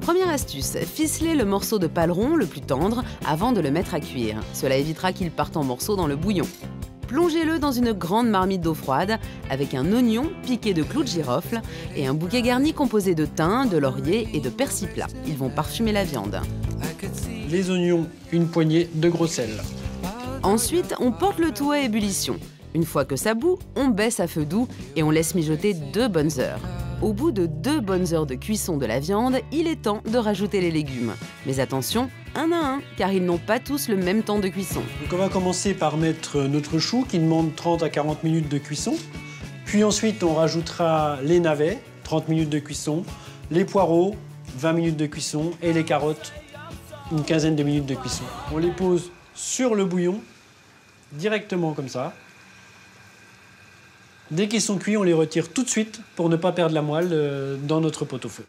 Première astuce, ficeler le morceau de paleron le plus tendre avant de le mettre à cuire. Cela évitera qu'il parte en morceaux dans le bouillon. Plongez-le dans une grande marmite d'eau froide avec un oignon piqué de clous de girofle et un bouquet garni composé de thym, de laurier et de persil plat. Ils vont parfumer la viande. Les oignons, une poignée de gros sel. Ensuite, on porte le tout à ébullition. Une fois que ça bout, on baisse à feu doux et on laisse mijoter 2 bonnes heures. Au bout de 2 bonnes heures de cuisson de la viande, il est temps de rajouter les légumes. Mais attention, un à un, car ils n'ont pas tous le même temps de cuisson. Donc on va commencer par mettre notre chou qui demande 30 à 40 minutes de cuisson. Puis ensuite, on rajoutera les navets, 30 minutes de cuisson, les poireaux, 20 minutes de cuisson et les carottes, une quinzaine de minutes de cuisson. On les pose sur le bouillon, directement comme ça. Dès qu'ils sont cuits, on les retire tout de suite pour ne pas perdre la moelle dans notre pot-au-feu.